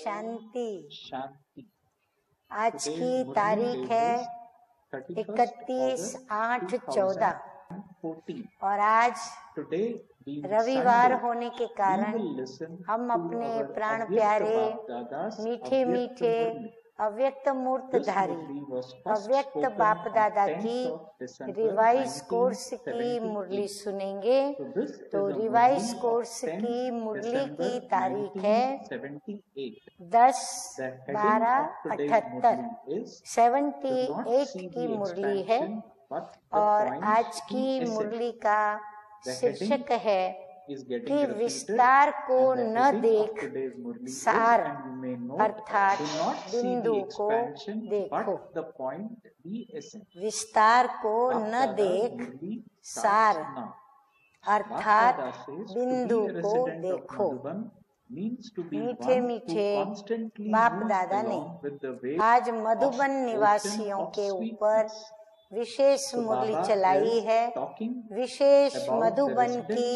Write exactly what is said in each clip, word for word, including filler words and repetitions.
शांति। शांति। आज की तारीख है इकतीस आठ चौदह और आज रविवार होने के कारण हम अपने प्राण प्यारे मीठे मीठे अव्यक्त मूर्तधारी अव्यक्त बाप दादा की रिवाइज कोर्स की मुरली सुनेंगे। तो रिवाइज कोर्स की मुरली की तारीख है दस बारह अठहत्तर सेवेंटी एट की मुरली है और आज की मुरली का शीर्षक है कि विस्तार को न देख सार अर्थात बिंदु को देखो। विस्तार को न देख सार अर्थात बिंदु को देखो। मीठे मीठे बाप दादा ने आज मधुबन निवासियों के ऊपर विशेष मुरली चलाई है। विशेष मधुबन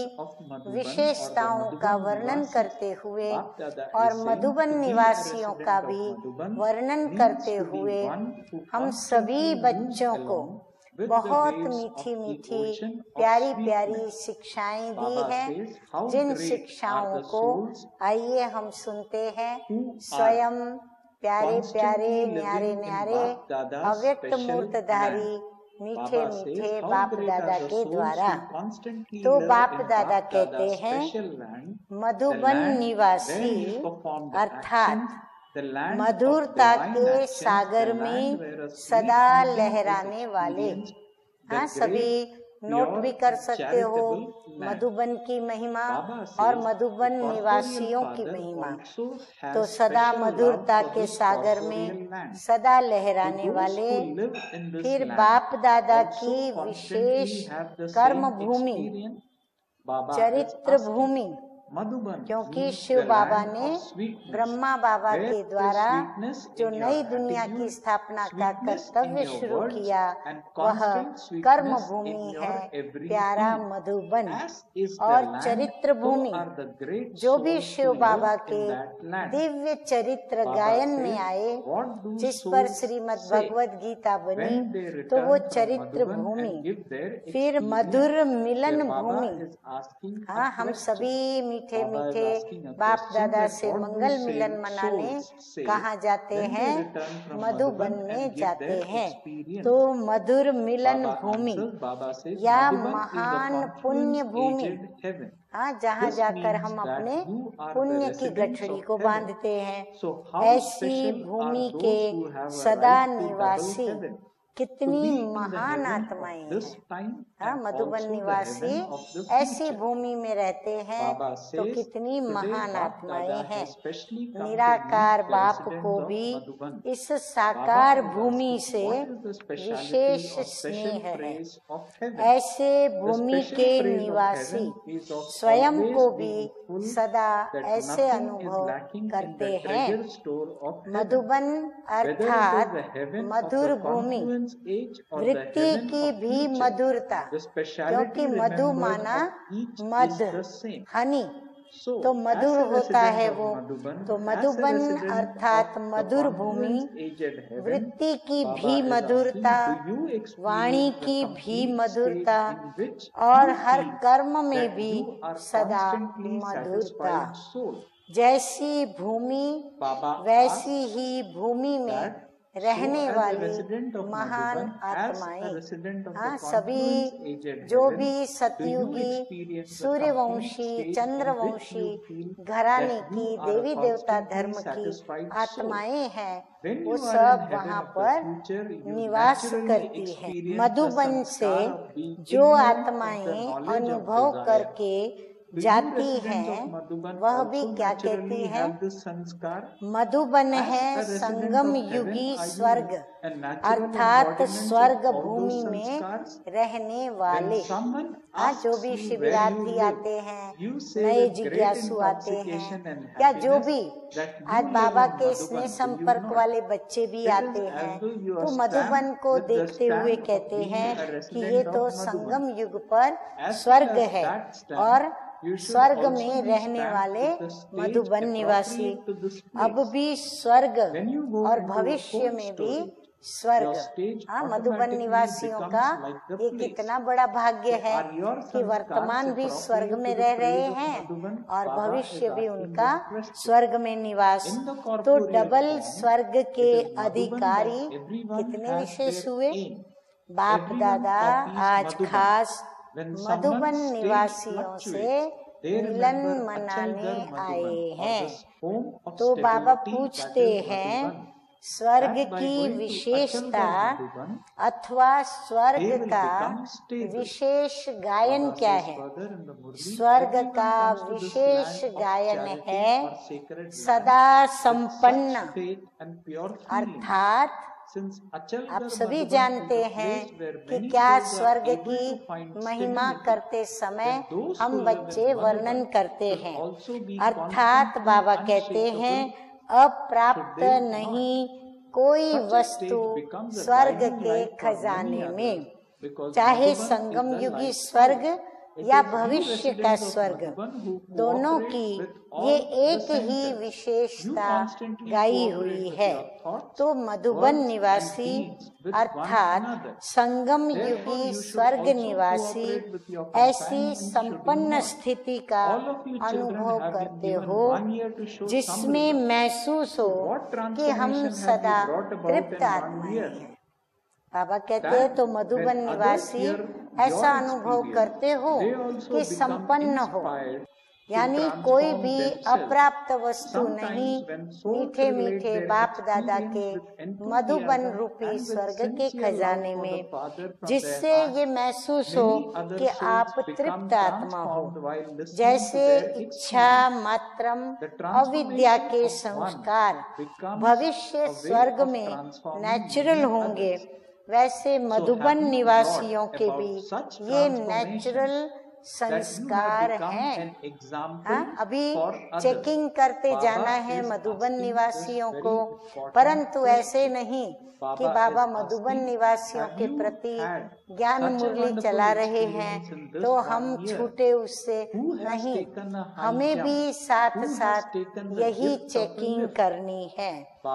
की विशेषताओं का वर्णन करते हुए और मधुबन निवासियों का भी वर्णन करते हुए हम सभी बच्चों को बहुत मीठी मीठी प्यारी प्यारी शिक्षाएं दी हैं। जिन शिक्षाओं को आइए हम सुनते हैं। स्वयं प्यारे प्यारे न्यारे न्यारे अव्यक्त मूर्तधारी मीठे मीठे बाप दादा के द्वारा। तो बाप दादा कहते हैं मधुबन निवासी अर्थात मधुरता के सागर में सदा लहराने वाले। हाँ, सभी नोट भी कर सकते हो मधुबन की महिमा और मधुबन निवासियों की महिमा। तो सदा मधुरता के सागर में सदा लहराने वाले। फिर बाप दादा की विशेष कर्म भूमि चरित्र भूमि, क्योंकि शिव बाबा ने ब्रह्मा बाबा के द्वारा जो नई दुनिया की स्थापना का कर्तव्य शुरू किया वह कर्म भूमि है प्यारा मधुबन। और चरित्र भूमि जो भी शिव बाबा के दिव्य चरित्र गायन में आए, जिस पर श्रीमद् भगवद गीता बनी, तो वो चरित्र भूमि। फिर मधुर मिलन भूमि। हाँ, हम सभी मीठे मीठे बाप दादा से मंगल मिलन मनाने कहाँ जाते हैं? मधुबन में जाते हैं। तो मधुर मिलन भूमि या महान पुण्य भूमि, हाँ, जहाँ जाकर हम अपने पुण्य की गठड़ी को बांधते हैं। ऐसी भूमि के सदा निवासी कितनी महान आत्माएं हैं। हाँ, मधुबन निवासी ऐसी भूमि में रहते हैं तो कितनी महान आत्माएं हैं। निराकार बाप को भी इस साकार भूमि से विशेष स्नेह है। ऐसे भूमि के निवासी स्वयं को भी सदा ऐसे अनुभव करते हैं। मधुबन अर्थात मधुर भूमि, वृत्ति की भी मधुरता, क्योंकि मधु माना मध, हनी, तो मधुर होता है वो। तो मधुबन अर्थात मधुर भूमि, वृत्ति की भी मधुरता, वाणी की भी मधुरता और हर कर्म में भी सदा मधुरता। जैसी भूमि वैसी ही भूमि में रहने वाली महान आत्माएं। हाँ, सभी जो भी सतयुगी सूर्यवंशी चंद्रवंशी घराने की देवी देवता धर्म की आत्माएं हैं, वो सब वहाँ पर निवास करती हैं। मधुबन से जो आत्माएं अनुभव करके जाती हैं वह भी क्या कहती हैं? मधुबन है संगम युगी स्वर्ग, अर्थात स्वर्ग भूमि में रहने वाले। हाँ, जो भी शिविरार्थी आते हैं, नए जिज्ञासु आते हैं, या जो भी आज बाबा के स्नेह संपर्क वाले बच्चे भी आते हैं, तो मधुबन को देखते हुए कहते हैं कि ये तो संगम युग पर स्वर्ग है। और स्वर्ग में रहने वाले मधुबन निवासी अब भी स्वर्ग और भविष्य में भी स्वर्ग। हाँ, मधुबन निवासियों का ये कितना बड़ा भाग्य है कि वर्तमान भी स्वर्ग में रह रहे हैं और भविष्य भी उनका स्वर्ग में निवास। तो डबल स्वर्ग के अधिकारी कितने विशेष हुए। बाप दादा आज खास मधुबन निवासियों से मिलन मनाने आए हैं। तो बाबा पूछते हैं स्वर्ग की विशेषता अथवा स्वर्ग का विशेष गायन क्या है। स्वर्ग का विशेष गायन है सदा संपन्न, अर्थात आप सभी जानते हैं कि क्या स्वर्ग की महिमा करते समय हम बच्चे वर्णन करते हैं, अर्थात बाबा कहते हैं अप्राप्त नहीं कोई वस्तु स्वर्ग के खजाने में, चाहे संगम युगी स्वर्ग या भविष्य का स्वर्ग, दोनों की ये एक ही विशेषता गाई हुई है। तो मधुबन निवासी अर्थात संगम युगी स्वर्ग निवासी ऐसी संपन्न स्थिति का अनुभव करते हो जिसमें महसूस हो कि हम सदा तृप्त आत्माएं हैं। बाबा कहते हैं तो मधुबन निवासी ऐसा अनुभव करते हो कि संपन्न हो, यानी कोई भी अप्राप्त वस्तु नहीं। मीठे मीठे बाप दादा के मधुबन रूपी स्वर्ग के खजाने में, जिससे ये महसूस हो कि आप तृप्त आत्मा हो। जैसे इच्छा मात्रम अविद्या के संस्कार भविष्य स्वर्ग में नेचुरल होंगे, वैसे मधुबन निवासियों के भी ये नेचुरल संस्कार हैं। हाँ, अभी चेकिंग करते जाना है मधुबन निवासियों को, परंतु ऐसे नहीं कि बाबा मधुबन निवासियों के प्रति ज्ञान मुरली चला रहे हैं तो हम छूटे उससे नहीं, हमें भी साथ साथ यही चेकिंग करनी है।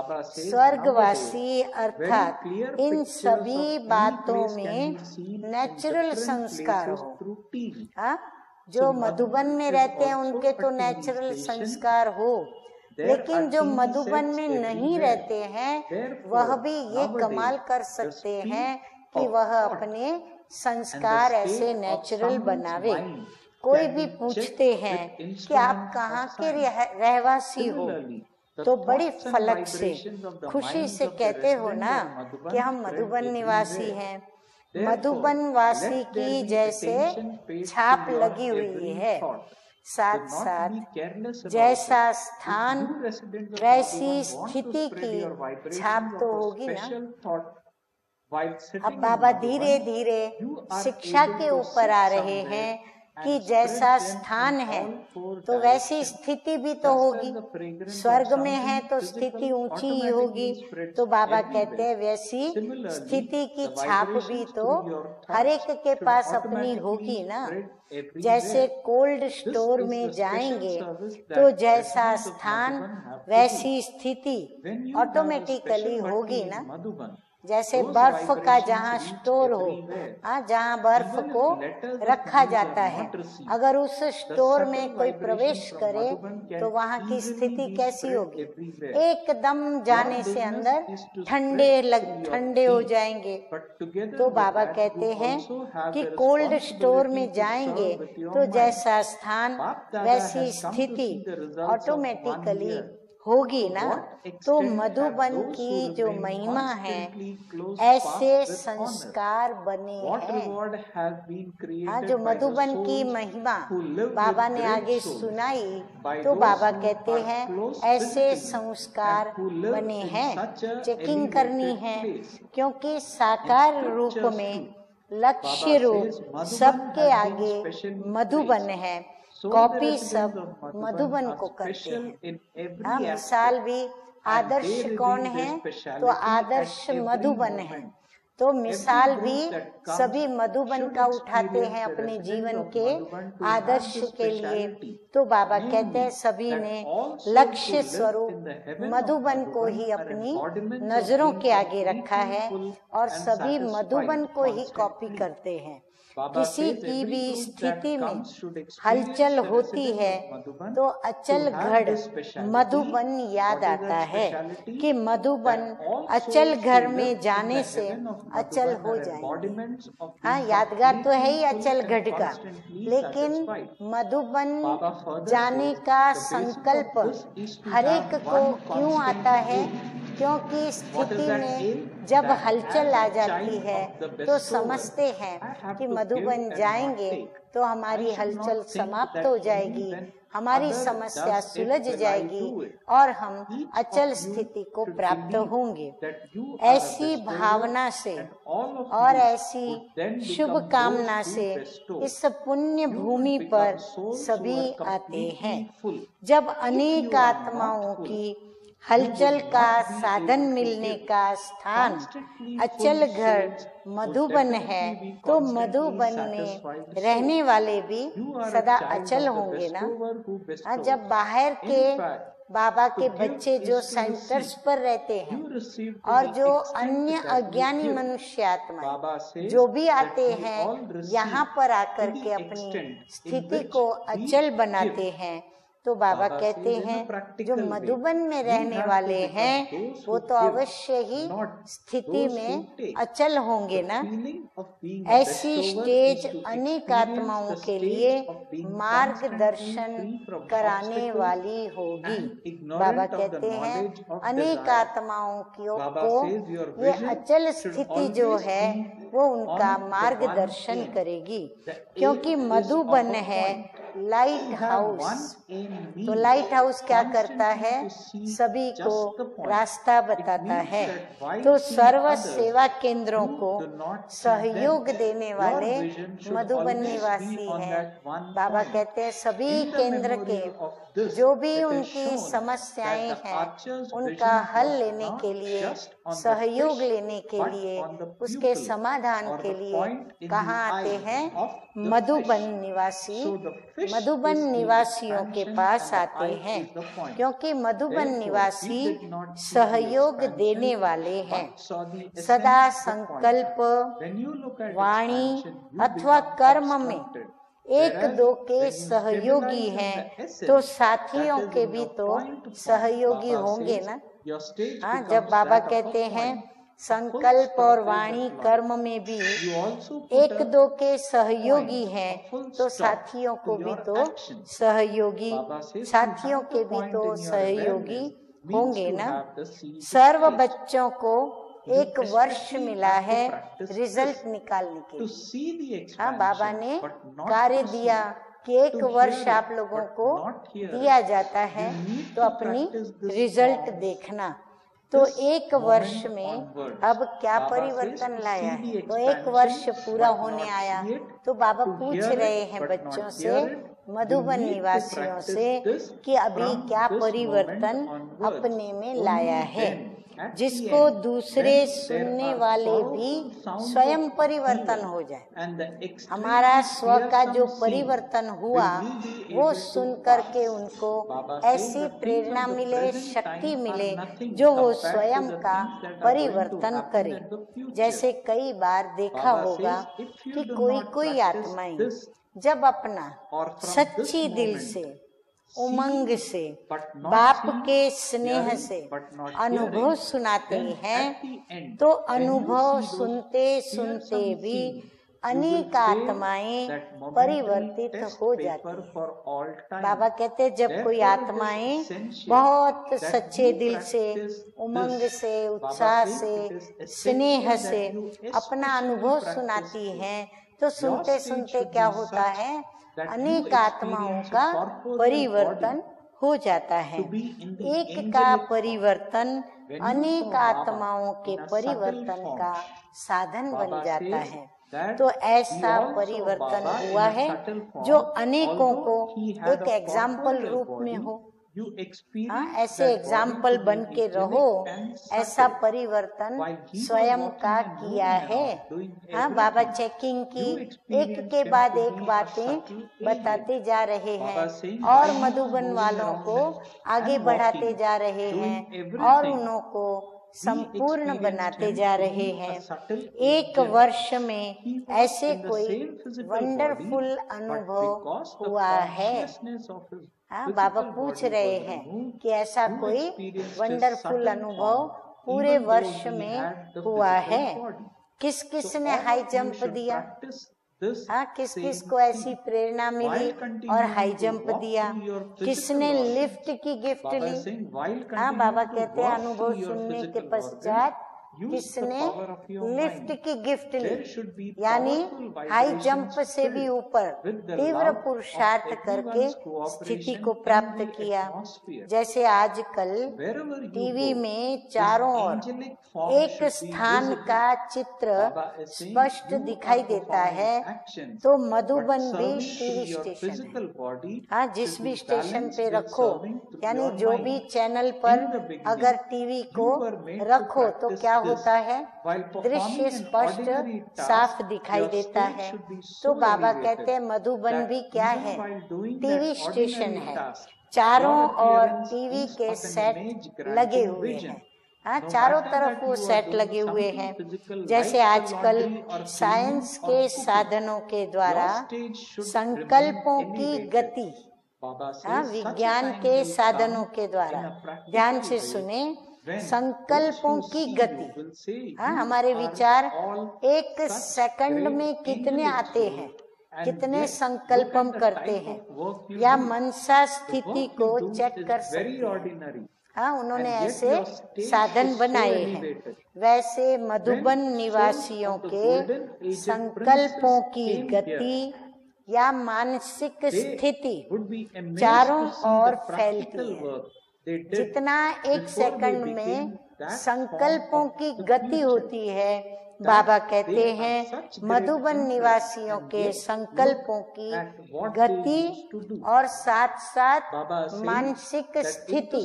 स्वर्गवासी अर्थात इन सभी बातों में नेचुरल संस्कार हो। हाँ, जो मधुबन में रहते हैं उनके तो नेचुरल संस्कार हो, लेकिन जो मधुबन में नहीं रहते हैं वह भी ये कमाल कर सकते हैं कि वह अपने संस्कार ऐसे नेचुरल बनावे। कोई भी पूछते हैं कि आप कहाँ के रहवासी हो, तो बड़ी फलक से खुशी से कहते हो ना कि हम मधुबन निवासी हैं। मधुबन वासी की जैसे छाप लगी हुई है, साथ साथ जैसा स्थान वैसी स्थिति की छाप तो होगी ना। अब बाबा धीरे धीरे शिक्षा के ऊपर आ रहे हैं कि जैसा स्थान है तो वैसी स्थिति भी तो होगी। स्वर्ग में है तो स्थिति ऊंची ही होगी, तो बाबा कहते हैं वैसी स्थिति की छाप भी तो हर एक के पास अपनी होगी ना। जैसे कोल्ड स्टोर में जाएंगे तो जैसा स्थान वैसी स्थिति ऑटोमेटिकली होगी ना। जैसे बर्फ का जहाँ स्टोर हो, हाँ, जहाँ बर्फ को रखा जाता है, अगर उस स्टोर में कोई प्रवेश करे तो वहाँ की स्थिति कैसी होगी। एकदम जाने से अंदर ठंडे लग ठंडे हो जाएंगे। तो बाबा कहते हैं कि कोल्ड स्टोर में जाएंगे तो जैसा स्थान वैसी स्थिति ऑटोमेटिकली होगी ना। तो मधुबन की जो महिमा है ऐसे संस्कार बने हैं। हाँ, जो मधुबन की महिमा बाबा ने आगे सुनाई तो बाबा कहते हैं ऐसे संस्कार बने हैं। चेकिंग करनी है, क्योंकि साकार रूप में लक्ष्य रूप सबके आगे मधुबन है, कॉपी सब मधुबन को करते हैं। हाँ, मिसाल भी आदर्श कौन है, तो आदर्श मधुबन है। तो मिसाल भी सभी मधुबन का उठाते हैं अपने जीवन के आदर्श के लिए। तो बाबा कहते हैं सभी ने लक्ष्य स्वरूप मधुबन को ही अपनी नजरों के आगे रखा है और सभी मधुबन को ही कॉपी करते हैं। किसी की भी स्थिति में हलचल होती है तो अचल घड़ मधुबन याद आता है कि मधुबन अचल घर में जाने से अचल हो जाएंगे। हाँ, यादगार तो है ही अचल घड़ का, लेकिन मधुबन जाने का संकल्प हरेक को क्यों आता है? क्योंकि स्थिति में जब हलचल आ जाती है तो समझते हैं कि मधुबन जाएंगे तो हमारी हलचल समाप्त हो जाएगी, हमारी समस्या सुलझ जाएगी और हम अचल स्थिति को प्राप्त होंगे। ऐसी भावना से और ऐसी शुभ कामना से इस पुण्य भूमि पर सभी आते हैं। जब अनेक आत्माओं की हलचल का साधन मिलने का स्थान अचल घर मधुबन है तो मधुबन में रहने वाले भी सदा अचल होंगे ना। जब बाहर के बाबा के बच्चे जो सेंटर्स पर रहते हैं और जो अन्य अज्ञानी मनुष्य आत्माएं जो भी आते हैं यहाँ पर आकर के अपनी स्थिति को अचल बनाते हैं, तो बाबा कहते हैं जो मधुबन में रहने वाले हैं वो तो अवश्य ही स्थिति में अचल होंगे ना। ऐसी स्टेज अनेक आत्माओं के लिए मार्गदर्शन कराने वाली होगी। बाबा कहते हैं अनेक आत्माओं को ये अचल स्थिति जो है वो उनका मार्गदर्शन करेगी, क्योंकि मधुबन है लाइट हाउस। तो लाइट हाउस क्या करता है? सभी को रास्ता बताता है। तो सर्व सेवा केंद्रों को सहयोग देने वाले मधुबन निवासी हैं। बाबा कहते हैं सभी केंद्र के जो भी उनकी समस्याएं हैं उनका हल लेने के लिए, सहयोग लेने के लिए, उसके समाधान के लिए कहाँ आते हैं? मधुबन निवासी मधुबन निवासियों के पास आते हैं, क्योंकि मधुबन निवासी सहयोग देने वाले हैं। सदा संकल्प, वाणी अथवा कर्म में एक दो के सहयोगी हैं तो साथियों के भी तो सहयोगी होंगे ना। हाँ, जब बाबा कहते हैं संकल्प और वाणी कर्म में भी एक दो के सहयोगी हैं तो साथियों को भी तो सहयोगी साथियों के भी तो सहयोगी होंगे ना। सर्व बच्चों को एक वर्ष मिला है रिजल्ट निकालने के लिए। हाँ, बाबा ने कार्य दिया कि एक वर्ष आप लोगों को दिया जाता है तो अपनी रिजल्ट देखना। तो एक वर्ष में अब क्या परिवर्तन लाया है? तो एक वर्ष पूरा होने आया तो बाबा पूछ रहे हैं बच्चों से, मधुबन निवासियों से कि अभी क्या परिवर्तन अपने में लाया है, जिसको दूसरे सुनने वाले भी स्वयं परिवर्तन हो जाए। हमारा स्व का जो परिवर्तन हुआ वो सुन करके उनको ऐसी प्रेरणा मिले, शक्ति मिले जो वो स्वयं का परिवर्तन करे। जैसे कई बार देखा होगा कि कोई कोई आत्माएं जब अपना सच्ची दिल से, उमंग से, बाप के स्नेह से अनुभव सुनाते हैं तो अनुभव सुनते सुनते भी अनेक आत्माएं परिवर्तित हो जाती हैं। बाबा कहते हैं जब कोई आत्माएं बहुत सच्चे दिल से, उमंग से, उत्साह से, स्नेह से अपना अनुभव सुनाती हैं तो सुनते सुनते क्या होता है? अनेक आत्माओं का परिवर्तन हो जाता है। एक का परिवर्तन अनेक आत्माओं के परिवर्तन का साधन बन जाता है। तो ऐसा परिवर्तन हुआ है जो अनेकों को एक एग्जाम्पल रूप में हो। हाँ, ऐसे एग्जाम्पल बन के रहो, ऐसा परिवर्तन स्वयं का किया है। हाँ, बाबा चेकिंग की एक के बाद एक बातें बताते जा रहे हैं और मधुबन वालों को आगे बढ़ाते जा रहे हैं और उन्हों को संपूर्ण बनाते जा रहे हैं। एक वर्ष में ऐसे कोई वंडरफुल अनुभव हुआ है। हाँ, बाबा पूछ रहे हैं कि ऐसा कोई वंडरफुल अनुभव पूरे वर्ष में हुआ है। किस किस ने हाई जंप दिया? हाँ, किस किस को ऐसी प्रेरणा मिली और हाई जंप दिया? किसने लिफ्ट की गिफ्ट ली? हाँ, बाबा कहते हैं अनुभव सुनने के पश्चात किसने लिफ्ट की गिफ्ट ली, यानी हाई जंप से भी ऊपर तीव्र पुरुषार्थ करके स्थिति को प्राप्त किया। जैसे आजकल टीवी में चारों ओर एक स्थान का चित्र स्पष्ट दिखाई देता है, तो मधुबन भी टीवी स्टेशन है। हाँ, जिस भी स्टेशन पे रखो, यानी जो भी चैनल पर अगर टीवी को रखो तो क्या होता है, दृश्य स्पष्ट साफ दिखाई देता है। तो बाबा कहते हैं मधुबन भी क्या है, टीवी स्टेशन है। चारों ओर टीवी के सेट लगे हुए हैं। हाँ, चारों तरफ वो सेट लगे हुए हैं। जैसे आजकल साइंस के साधनों के द्वारा संकल्पों की गति, हाँ, विज्ञान के साधनों के द्वारा, ध्यान से सुने, संकल्पों की गति, हाँ, हमारे विचार एक सेकंड में कितने आते हैं, कितने संकल्प हम करते हैं, या मनसा स्थिति को चेक कर सकते हैं। हाँ, उन्होंने ऐसे साधन बनाए हैं। वैसे मधुबन निवासियों के संकल्पों की गति या मानसिक स्थिति चारों ओर फैलती है। जितना एक सेकंड में संकल्पों की गति होती है, बाबा कहते हैं मधुबन निवासियों के संकल्पों की गति और साथ साथ मानसिक स्थिति,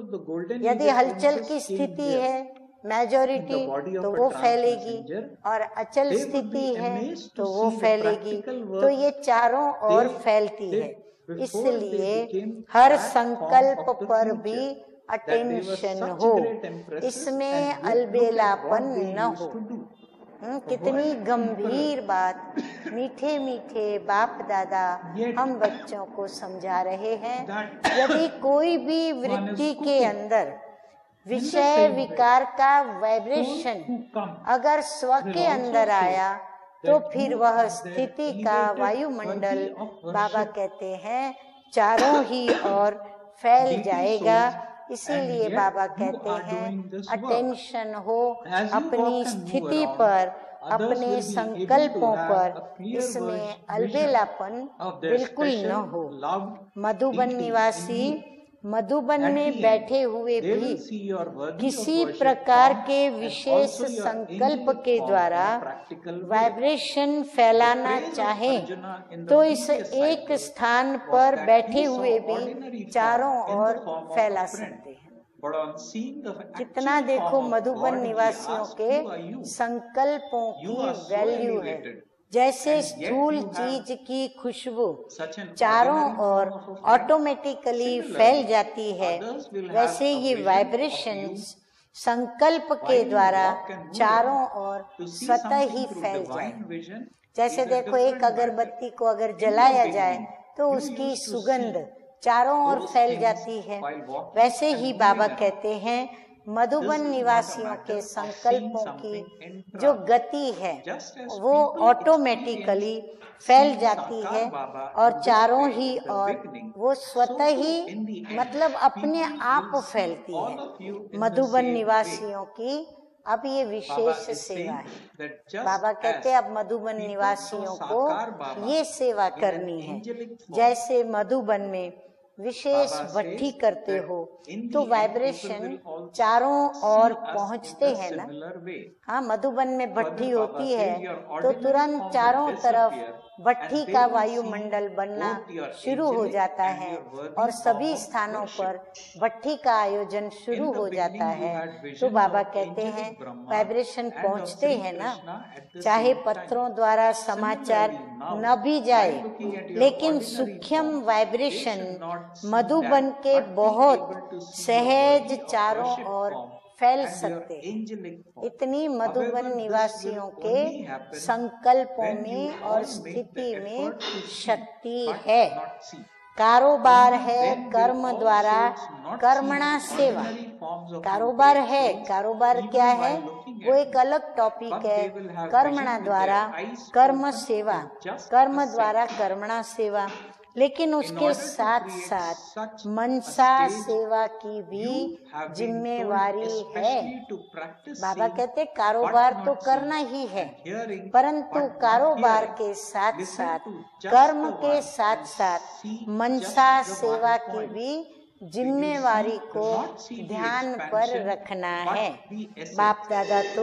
यदि हलचल की स्थिति है मेजॉरिटी तो वो फैलेगी, और अचल स्थिति है तो वो फैलेगी। तो ये चारों ओर फैलती है। इसलिए हर संकल्प पर भी अटेंशन हो, इसमें अलबेलापन न हो। कितनी गंभीर बात मीठे मीठे बाप दादा हम बच्चों को समझा रहे हैं। यदि कोई भी वृत्ति के अंदर विषय विकार का वाइब्रेशन अगर स्व के अंदर आया, तो फिर वह स्थिति का वायुमंडल बाबा कहते हैं चारों ही ओर फैल जाएगा। इसीलिए बाबा कहते हैं अटेंशन हो अपनी स्थिति पर, अपने संकल्पों पर, इसमें अलबेलापन बिल्कुल न हो। मधुबन निवासी मधुबन में बैठे हुए भी किसी प्रकार के विशेष संकल्प के द्वारा वाइब्रेशन फैलाना चाहें, तो इस एक स्थान पर बैठे हुए भी चारों ओर फैला सकते हैं। कितना देखो मधुबन निवासियों के संकल्पों की वैल्यू है। जैसे स्थूल चीज की खुशबू चारों ओर ऑटोमेटिकली फैल जाती है, वैसे ये वाइब्रेशंस संकल्प के द्वारा चारों ओर स्वतः ही फैल जाए। जैसे देखो एक अगरबत्ती को अगर जलाया जाए तो उसकी सुगंध चारों ओर फैल जाती है। वैसे ही बाबा कहते हैं मधुबन निवासियों के संकल्पों की जो गति है वो ऑटोमेटिकली फैल जाती है और चारों ही और वो स्वतः ही मतलब अपने आप फैलती है। मधुबन निवासियों की अब ये विशेष सेवा है। बाबा कहते हैं अब मधुबन निवासियों को ये सेवा करनी है। जैसे मधुबन में विशेष भट्टी करते हो तो वाइब्रेशन चारों ओर पहुंचते हैं ना। हाँ, मधुबन में भट्टी होती है तो तुरंत चारों तरफ भट्ठी का वायुमंडल बनना शुरू हो जाता है और सभी स्थानों पर भट्ठी का आयोजन शुरू हो जाता है, तो बाबा कहते हैं वाइब्रेशन पहुंचते हैं ना, चाहे पत्रों द्वारा समाचार न भी जाए, लेकिन सूक्ष्म वाइब्रेशन मधुबन के बहुत सहज चारों ओर फैल सकते। इतनी मधुबन निवासियों के संकल्पों में और स्थिति में शक्ति है। कारोबार है कर्म द्वारा कर्मणा सेवा। कारोबार है, कारोबार क्या है वो एक अलग टॉपिक है। कर्मणा द्वारा कर्म सेवा, कर्म द्वारा कर्मणा सेवा, लेकिन उसके साथ साथ मनसा सेवा की भी जिम्मेवारी है। बाबा कहते कारोबार तो करना ही है, परंतु कारोबार के साथ साथ कर्म के साथ साथ मनसा सेवा की भी जिम्मेवारी को ध्यान पर रखना है। बाप दादा तो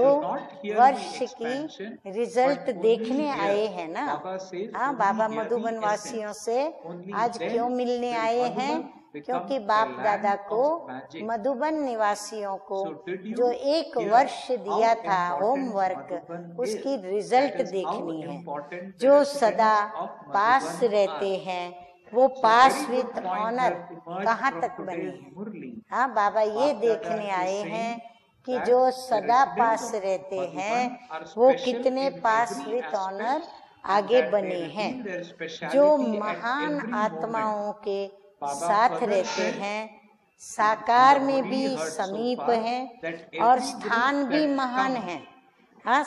वर्ष की रिजल्ट देखने आए हैं ना। हाँ, बाबा मधुबन वासियों से आज क्यों मिलने आए हैं? क्योंकि बाप दादा को मधुबन निवासियों को जो एक वर्ष दिया था होमवर्क, उसकी रिजल्ट देखनी है। जो सदा पास रहते हैं वो पास विथ ऑनर कहाँ तक बने हैं। हाँ, बाबा ये देखने आए हैं कि जो सदा पास रहते हैं वो कितने पास विथ ऑनर आगे बने हैं। जो महान आत्माओं के साथ रहते हैं, साकार में भी समीप हैं और स्थान भी महान है। हाँ,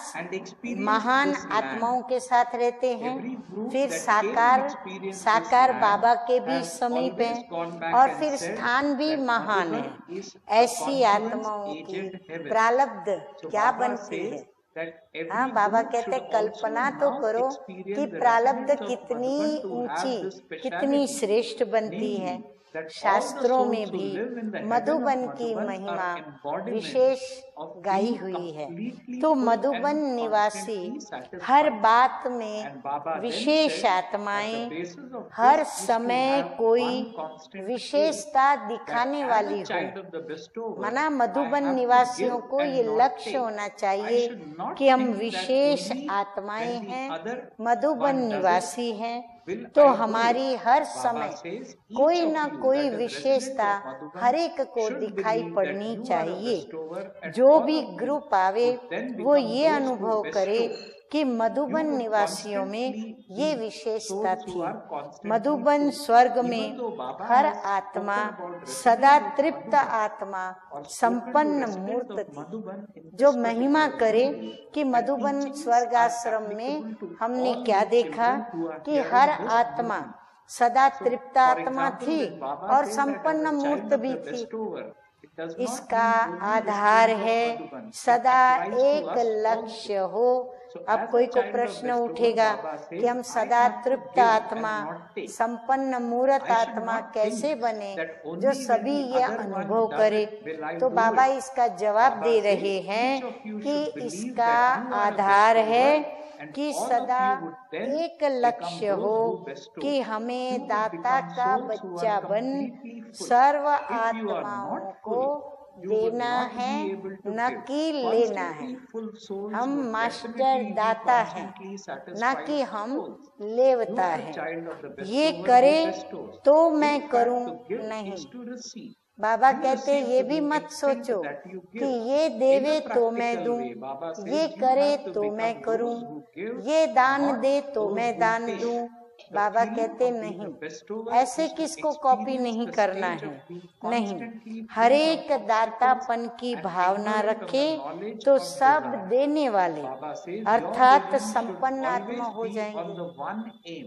महान आत्माओं के साथ रहते हैं, फिर साकार साकार बाबा के भी समीप हैं और फिर स्थान भी महान है। ऐसी आत्माओं की प्रारब्ध क्या बनती है? हाँ, बाबा कहते कल्पना तो करो कि प्रारब्ध कितनी ऊंची, कितनी श्रेष्ठ बनती है। शास्त्रों में भी मधुबन की महिमा विशेष गाई हुई है। तो मधुबन निवासी हर बात में विशेष आत्माएं, हर समय कोई विशेषता दिखाने वाली हो। माना मधुबन निवासियों को ये लक्ष्य होना चाहिए कि हम विशेष आत्माएं हैं, मधुबन निवासी हैं, तो हमारी हर समय कोई ना कोई विशेषता हर एक को दिखाई पड़नी चाहिए। जो भी ग्रुप आवे वो ये अनुभव करे कि मधुबन निवासियों में ये विशेषता थी। मधुबन स्वर्ग में हर आत्मा सदा तृप्त आत्मा संपन्न मूर्त थी। जो महिमा करे कि मधुबन स्वर्ग आश्रम में हमने क्या देखा कि हर आत्मा सदा तृप्त आत्मा थी और संपन्न मूर्त भी थी। इसका आधार है सदा एक लक्ष्य हो। अब कोई को प्रश्न उठेगा कि हम सदा तृप्त आत्मा, संपन्न मूर्त आत्मा कैसे बने जो सभी ये अनुभव करे? तो बाबा इसका जवाब दे रहे हैं कि इसका आधार है कि सदा एक लक्ष्य हो कि हमें दाता का बच्चा बन सर्व आत्माओं को देना है, न कि लेना है। हम मास्टर दाता हैं, न कि हम लेवता हैं। ये करे तो मैं करूं नहीं। बाबा कहते ये भी मत सोचो कि ये देवे तो मैं दूं, ये करे तो मैं करूं, ये दान दे तो मैं दान दूं। बाबा कहते नहीं, ऐसे किसको कॉपी नहीं करना है। नहीं, हर एक दातापन की भावना रखे तो सब देने वाले अर्थात संपन्न आत्मा हो जाएंगे।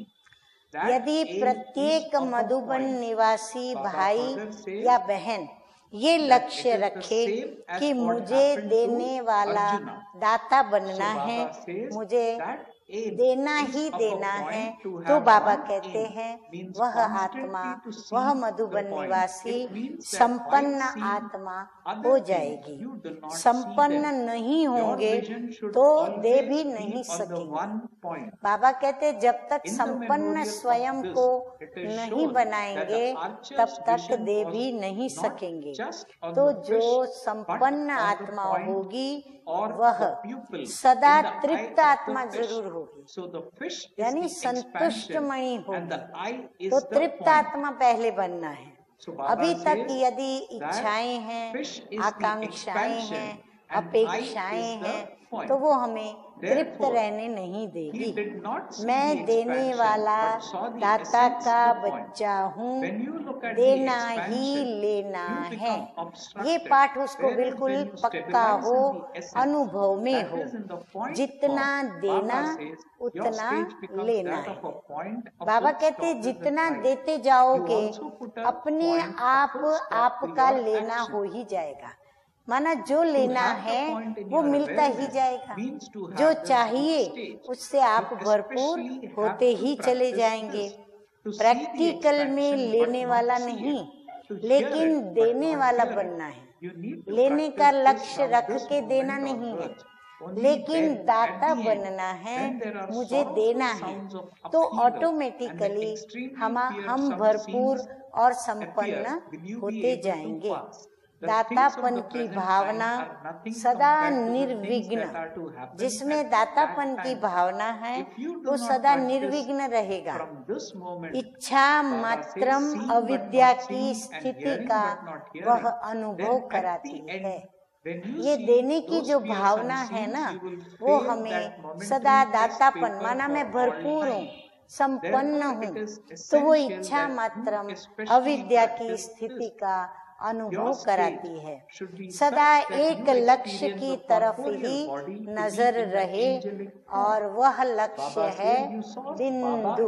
यदि प्रत्येक मधुबन निवासी भाई या बहन ये लक्ष्य रखे कि मुझे देने वाला दाता बनना है, मुझे देना ही देना है, तो बाबा कहते हैं वह आत्मा, वह मधुबन निवासी संपन्न आत्मा हो जाएगी। संपन्न नहीं होंगे तो दे भी नहीं सकेंगे। बाबा कहते जब तक संपन्न स्वयं को नहीं बनाएंगे तब तक दे भी नहीं सकेंगे। तो जो संपन्न आत्मा होगी वह सदा तृप्त आत्मा जरूर होगी, यानी संतुष्ट मणि होगी। तो तृप्त आत्मा पहले बनना है। अभी तक यदि इच्छाएं हैं, आकांक्षाएं हैं, अपेक्षाएं हैं, तो वो हमें तृप्त रहने नहीं देगी। मैं देने वाला दाता का बच्चा हूँ, देना ही लेना है। ये पाठ उसको बिल्कुल पक्का हो, अनुभव में हो। जितना देना उतना लेना है। बाबा कहते जितना देते जाओगे अपने आप आपका लेना हो ही जाएगा। माना जो लेना है वो मिलता ही जाएगा। जो चाहिए उससे आप भरपूर होते ही चले जाएंगे। प्रैक्टिकल में लेने वाला नहीं, लेकिन देने वाला बनना है। लेने का लक्ष्य रख के देना नहीं है, लेकिन दाता बनना है, मुझे देना है। तो ऑटोमेटिकली हम हम भरपूर और संपन्न होते जाएंगे। दातापन की भावना सदा निर्विघ्न, जिसमें दातापन की भावना है वो सदा निर्विघ्न रहेगा। इच्छा मात्रम अविद्या की स्थिति का वह अनुभव कराती है। ये देने की जो भावना है ना, वो हमें सदा दातापन, माना मैं भरपूर हूँ, संपन्न हूँ, तो वो इच्छा मात्रम अविद्या की स्थिति का अनुभव कराती है। सदा एक लक्ष्य की तरफ ही नजर रहे और वह लक्ष्य है बिंदु।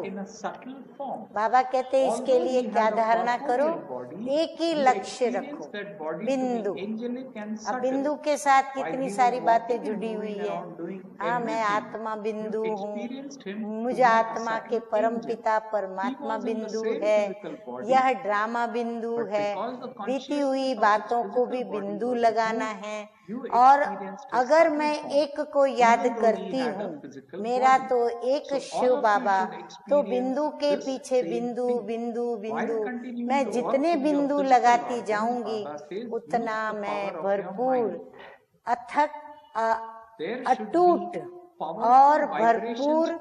बाबा कहते हैं इसके लिए क्या धारणा करो, एक ही लक्ष्य रखो, बिंदु। अब बिंदु के साथ कितनी सारी बातें जुड़ी हुई है। हाँ, मैं आत्मा बिंदु हूँ, मुझे आत्मा के परम पिता परमात्मा बिंदु है, यह ड्रामा बिंदु है, बीती हुई बातों को भी बिंदु लगाना है। और अगर मैं एक को याद करती हूँ, मेरा तो एक शिव बाबा, तो बिंदु के पीछे बिंदु बिंदु बिंदु, मैं जितने बिंदु लगाती जाऊंगी उतना मैं भरपूर, अथक, अटूट और भरपूर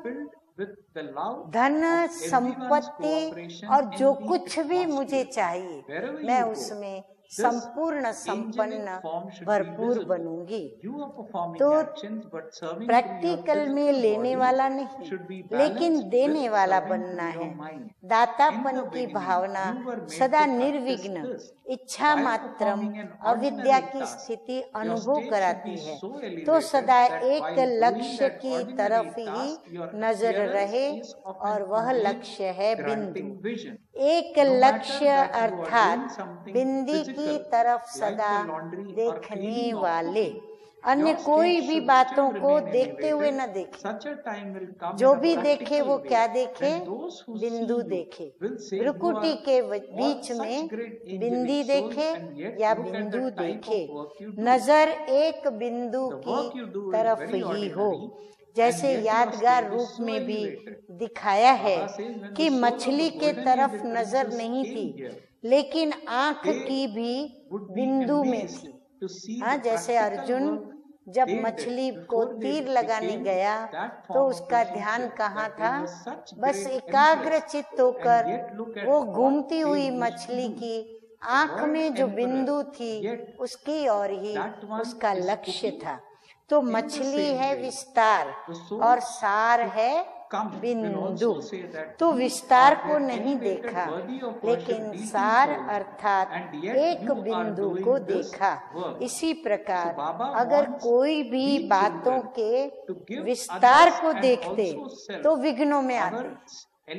धन संपत्ति और जो कुछ भी मुझे चाहिए मैं उसमें संपूर्ण संपन्न भरपूर बनूंगी। तो प्रैक्टिकल में लेने वाला नहीं, लेकिन देने वाला बनना है। दातापन की भावना सदा निर्विघ्न, इच्छा मात्रम अविद्या की स्थिति अनुभव कराती है। तो सदा एक लक्ष्य की तरफ ही नजर रहे और वह लक्ष्य है बिंदु। एक लक्ष्य अर्थात बिंदी की तरफ सदा देखने वाले, अन्य कोई भी बातों को देखते हुए न देखे। जो भी देखे वो क्या देखे, बिंदु देखे। भ्रुकुटी के बीच में बिंदी देखे या बिंदु देखे, नजर एक बिंदु की तरफ ही हो। जैसे यादगार रूप में भी दिखाया है कि मछली के तरफ नजर नहीं थी, लेकिन आंख की भी बिंदु में थी। हाँ, जैसे अर्जुन जब मछली को तीर लगाने गया तो उसका ध्यान कहाँ था, बस एकाग्र चित्त होकर वो घूमती हुई मछली की आंख में जो बिंदु थी उसकी ओर ही उसका लक्ष्य था। तो मछली है विस्तार और सार है बिंदु। तो विस्तार को नहीं देखा, लेकिन सार अर्थात एक बिंदु को देखा। इसी प्रकार अगर कोई भी बातों के विस्तार को देखते तो विघ्नों में आते।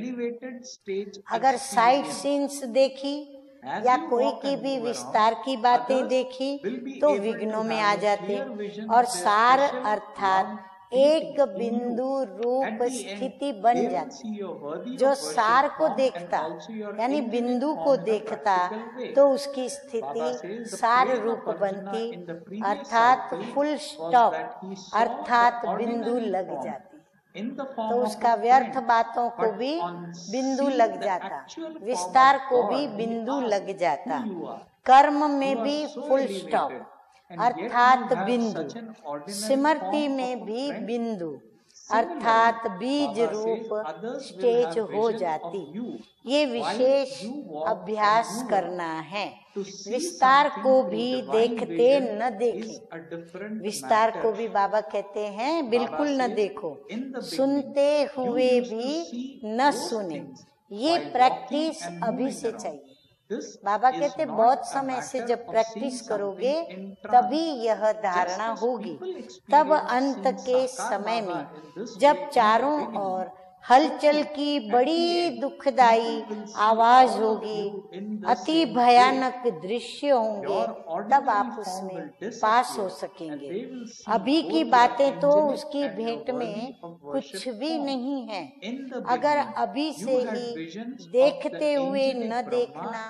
अगर साइट सीन्स देखी या कोई की भी विस्तार की बातें देखी तो विघ्नों में आ जाते। और सार अर्थात एक बिंदु रूप स्थिति बन जाती। जो सार को देखता यानी बिंदु को देखता तो उसकी स्थिति सार रूप बनती, अर्थात फुल स्टॉप, अर्थात बिंदु लग जाती। तो उसका व्यर्थ बातों को भी बिंदु लग जाता, विस्तार को भी बिंदु लग जाता, कर्म में भी फुल स्टॉप अर्थात बिंदु, स्मृति में भी बिंदु अर्थात बीज रूप स्टेज हो जाती। ये विशेष अभ्यास करना है। विस्तार को भी देखते न देखें। विस्तार को भी बाबा कहते हैं बिल्कुल न देखो, सुनते हुए भी न सुने। ये प्रैक्टिस अभी से चाहिए। बाबा कहते बहुत समय से जब प्रैक्टिस करोगे तभी यह धारणा होगी। तब अंत के समय में जब चारों ओर हलचल की बड़ी दुखदाई आवाज होगी, अति भयानक दृश्य होंगे, तब आप उसमें पास हो सकेंगे। अभी की बातें तो उसकी भेंट में कुछ भी नहीं है। अगर अभी से ही देखते हुए न देखना,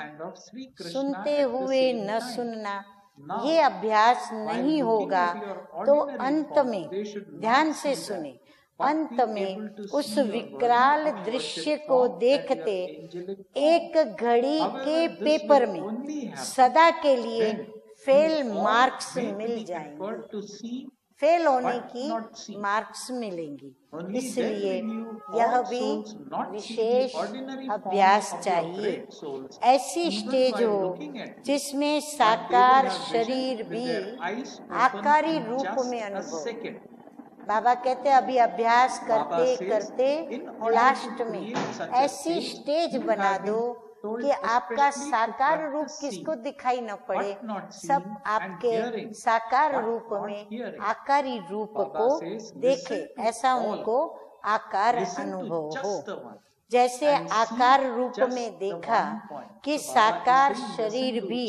सुनते हुए न सुनना, ये अभ्यास नहीं होगा तो अंत में ध्यान से सुने, अंत में उस विकराल दृश्य को देखते एक घड़ी के पेपर में सदा के लिए फेल मार्क्स मिल जाएंगे, फेल होने की मार्क्स मिलेंगी। इसलिए यह भी विशेष अभ्यास चाहिए। ऐसी स्टेज हो जिसमें साकार शरीर भी आकारी रूप में अनुभव। बाबा कहते अभी अभ्यास करते करते लास्ट में ऐसी स्टेज बना दो कि आपका साकार रूप किसको दिखाई न पड़े, सब आपके साकार रूप में आकारी रूप को देखे, ऐसा उनको आकार अनुभव हो। जैसे आकार रूप में देखा कि साकार शरीर भी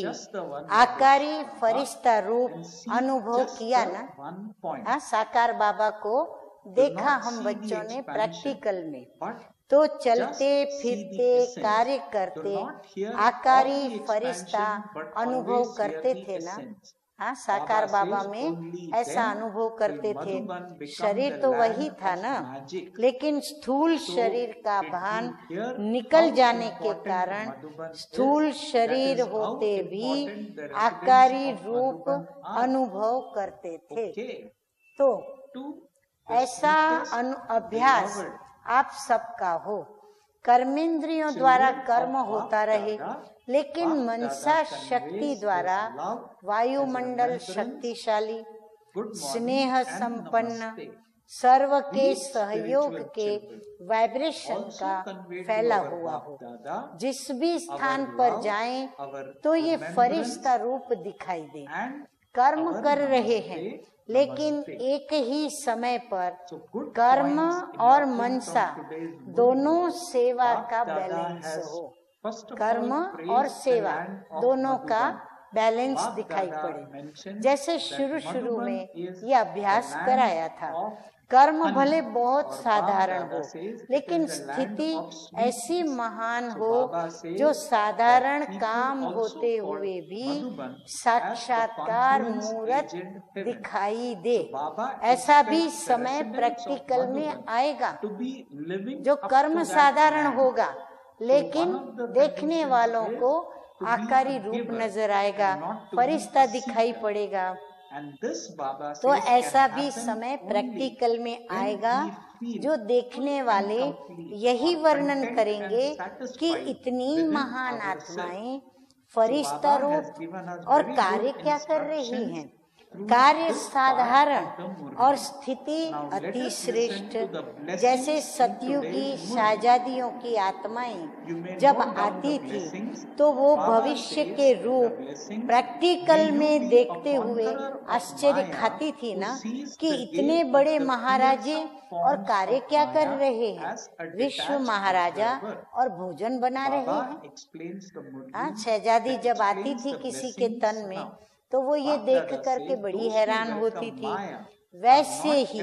आकारी फरिश्ता रूप अनुभव किया ना। हाँ, साकार बाबा को देखा हम बच्चों ने प्रैक्टिकल में, तो चलते फिरते कार्य करते आकारी फरिश्ता अनुभव करते थे ना। हाँ, साकार बाबा में ऐसा अनुभव करते थे। शरीर तो वही था ना, लेकिन स्थूल शरीर का भान निकल जाने के कारण स्थूल शरीर होते भी आकारी रूप अनुभव करते थे। तो ऐसा अभ्यास आप सबका हो। कर्मेंद्रियों द्वारा कर्म होता रहे, लेकिन मनसा शक्ति द्वारा वायुमंडल शक्तिशाली, स्नेह संपन्न, सर्व के सहयोग के वाइब्रेशन का फैला हुआ हो। जिस भी स्थान पर जाएं तो ये फरिश्ता रूप दिखाई दे। कर्म कर रहे हैं, लेकिन एक ही समय पर कर्म और मनसा दोनों सेवा का बैलेंस हो। कर्म और सेवा दोनों का बैलेंस दिखाई पड़े। जैसे शुरू शुरू में ये अभ्यास कराया था, कर्म भले बहुत साधारण हो, लेकिन स्थिति ऐसी महान हो जो साधारण काम होते हुए भी साक्षात्कार मूर्त दिखाई दे। ऐसा भी समय प्रैक्टिकल में आएगा जो कर्म साधारण होगा, लेकिन देखने वालों को आकारी रूप नजर आएगा, फरिश्ता दिखाई पड़ेगा। तो ऐसा भी समय प्रैक्टिकल में आएगा जो देखने वाले यही वर्णन करेंगे कि इतनी महान आत्माएं फरिश्ता रूप और कार्य क्या कर रही हैं। कार्य साधारण और स्थिति अति श्रेष्ठ। जैसे सतयुगी शाहजादियों की आत्माएं जब आती थी तो वो भविष्य के रूप प्रैक्टिकल में देखते हुए आश्चर्य खाती थी ना कि इतने बड़े महाराजे और कार्य क्या कर रहे हैं। विश्व महाराजा और भोजन बना रहे हैं। हाँ, शहजादी जब आती थी किसी के तन में तो वो ये देख करके बड़ी हैरान होती थी। वैसे ही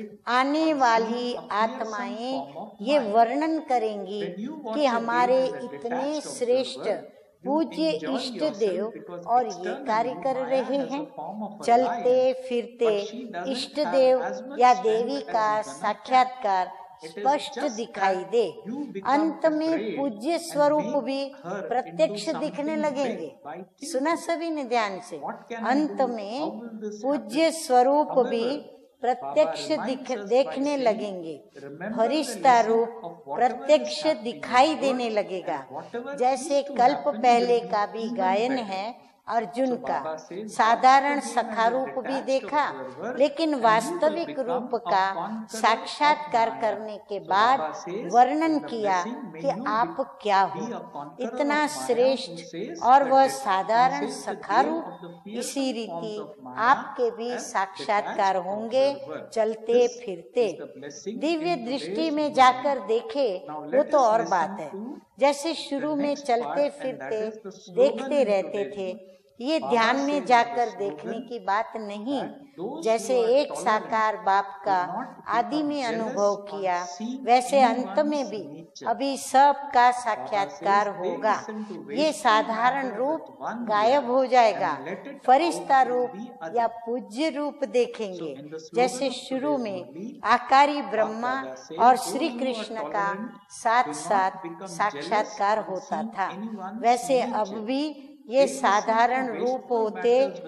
आने वाली आत्माएं ये वर्णन करेंगी कि हमारे इतने श्रेष्ठ पूज्य इष्ट देव और ये कार्य कर रहे हैं। चलते फिरते इष्ट देव या देवी का साक्षात्कार स्पष्ट दिखाई दे। अंत में पूज्य स्वरूप भी प्रत्यक्ष दिखने लगेंगे। सुना सभी ने ध्यान से? अंत में पूज्य स्वरूप भी प्रत्यक्ष दिख देखने लगेंगे। फरिश्ता रूप प्रत्यक्ष दिखाई देने लगेगा। जैसे कल्प पहले का भी गायन है अर्जुन का, साधारण सखा रूप भी देखा, लेकिन वास्तविक रूप का साक्षात्कार करने के बाद वर्णन किया कि आप क्या हो, इतना श्रेष्ठ और वह साधारण सखा रूप। इसी रीति आपके भी साक्षात्कार होंगे चलते फिरते। दिव्य दृष्टि में जाकर देखे वो तो और बात है। जैसे शुरू में चलते फिरते देखते रहते थे, ये ध्यान में जाकर देखने की बात नहीं। जैसे एक साकार बाप का आदि में अनुभव किया, वैसे अंत में भी अभी सब का साक्षात्कार होगा। ये साधारण रूप गायब हो जाएगा, फरिश्ता रूप या पूज्य रूप देखेंगे। जैसे शुरू में आकारी ब्रह्मा और श्री कृष्ण का साथ साथ साक्षात्कार होता था, वैसे अब भी ये साधारण रूप होते,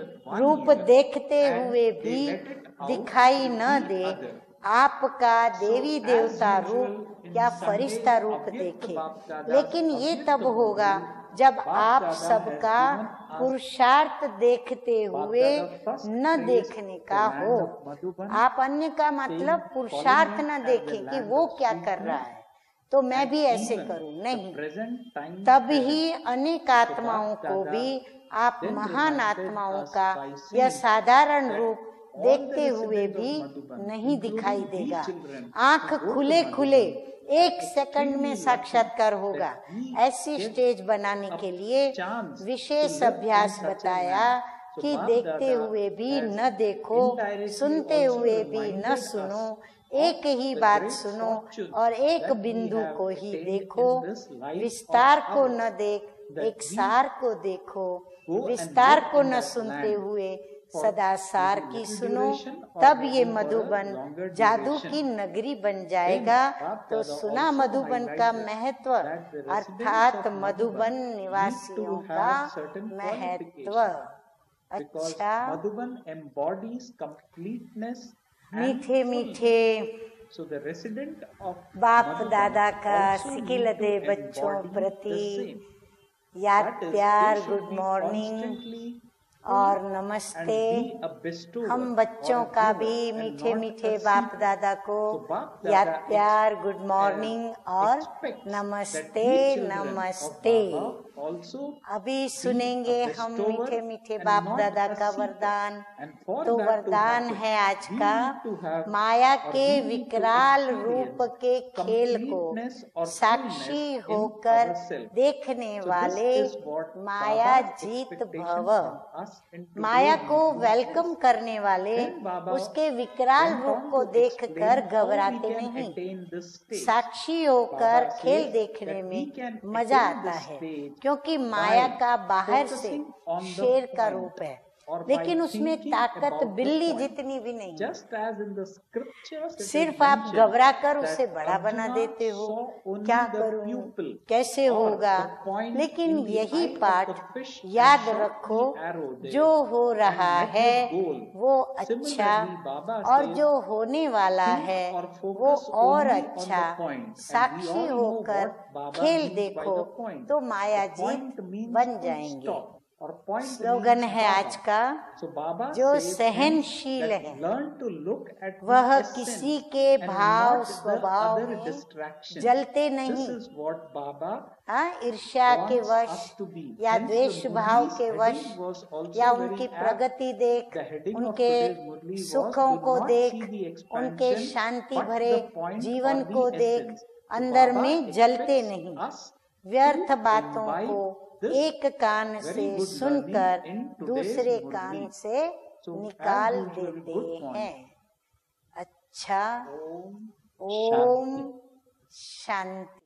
रूप देखते हुए भी दिखाई न दे, आपका देवी देवता रूप या फरिश्ता रूप देखे। लेकिन ये तब होगा जब आप सबका पुरुषार्थ देखते हुए न देखने का हो। आप अन्य का मतलब पुरुषार्थ न देखें कि वो क्या कर रहा है तो मैं भी ऐसे करूं, नहीं। तब ही अनेक आत्माओं को भी आप महान आत्माओं का यह साधारण रूप देखते हुए भी नहीं दिखाई देगा। आंख खुले खुले एक सेकंड में साक्षात्कार होगा। ऐसी स्टेज बनाने के लिए विशेष अभ्यास बताया कि देखते हुए भी न देखो, सुनते हुए भी न सुनो, एक ही बात सुनो और एक बिंदु को ही देखो। विस्तार को न देख, एक सार को देखो। विस्तार को न सुनते हुए सदा सार की सुनो, तब ये मधुबन जादू की नगरी बन जाएगा। तो सुना मधुबन का महत्व, अर्थात मधुबन निवासियों का महत्व। अच्छा, मधुबन embodies completeness मीठे मीठे So the resident of बाप दादा का सिकिलते बच्चों प्रति याद प्यार, गुड मॉर्निंग और नमस्ते। हम बच्चों का भी मीठे मीठे बाप दादा को याद प्यार, गुड मॉर्निंग और नमस्ते नमस्ते। अभी सुनेंगे हम मीठे मीठे बाप दादा का वरदान। तो वरदान है आज का, माया के विकराल रूप के खेल को साक्षी होकर देखने वाले माया जीत भव। माया को वेलकम करने वाले उसके विकराल रूप को देखकर घबराते नहीं। साक्षी होकर खेल देखने में मजा आता है, क्योंकि माया का बाहर से शेर का रूप है, लेकिन उसमें ताकत बिल्ली जितनी भी नहीं। सिर्फ आप घबरा कर उसे बड़ा बना देते हो, क्या करूं, कैसे होगा। लेकिन यही पाठ याद रखो, जो हो रहा है वो अच्छा और जो होने वाला है वो और अच्छा। साक्षी होकर खेल देखो तो माया जीत बन जाएंगे। स्लोगन है आज का, जो सहनशील है वह किसी के भाव स्वभाव में जलते नहीं। हाँ, ईर्ष्या के वश या द्वेष भाव के वश या उनकी प्रगति देख, उनके सुखों को देख, उनके शांति भरे जीवन को देख अंदर में जलते नहीं। व्यर्थ बातों को एक कान से सुनकर दूसरे कान से निकाल देते हैं। इच्छा। Om ओम Shanti. शांति।